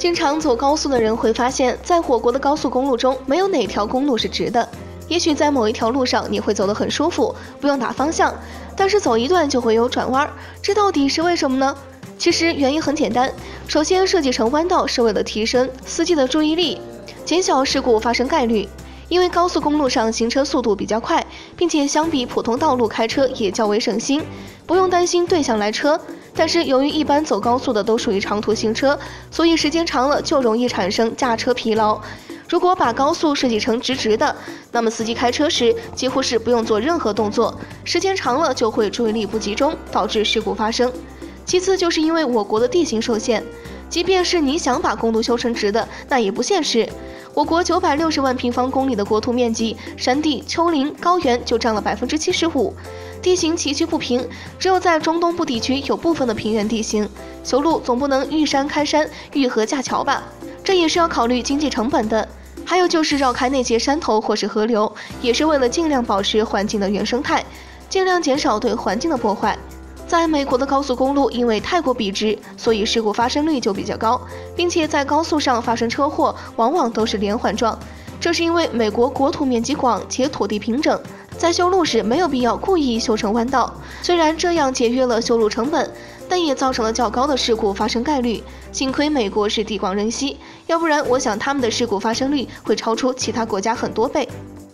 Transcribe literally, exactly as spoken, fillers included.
经常走高速的人会发现，在我国的高速公路中，没有哪条公路是直的。也许在某一条路上你会走得很舒服，不用打方向，但是走一段就会有转弯，这到底是为什么呢？其实原因很简单，首先设计成弯道是为了提升司机的注意力，减小事故发生概率。因为高速公路上行车速度比较快，并且相比普通道路开车也较为省心，不用担心对向来车。但是由于一般走高速的都属于长途行车，所以时间长了就容易产生驾车疲劳。如果把高速设计成直直的，那么司机开车时几乎是不用做任何动作，时间长了就会注意力不集中，导致事故发生。其次就是因为我国的地形受限，即便是你想把公路修成直的，那也不现实。我国九百六十万平方公里的国土面积，山地、丘陵、高原就占了百分之七十五，地形崎岖不平，只有在中东部地区有部分的平原地形，修路总不能遇山开山、遇河架桥吧？这也是要考虑经济成本的。还有就是绕开那些山头或是河流，也是为了尽量保持环境的原生态，尽量减少对环境的破坏。在美国的高速公路因为太过笔直，所以事故发生率就比较高，并且在高速上发生车祸往往都是连环撞。这是因为美国国土面积广且土地平整，在修路时没有必要故意修成弯道。虽然这样节约了修路成本，但也造成了较高的事故发生概率。幸亏美国是地广人稀，要不然我想他们的事故发生率会超出其他国家很多倍。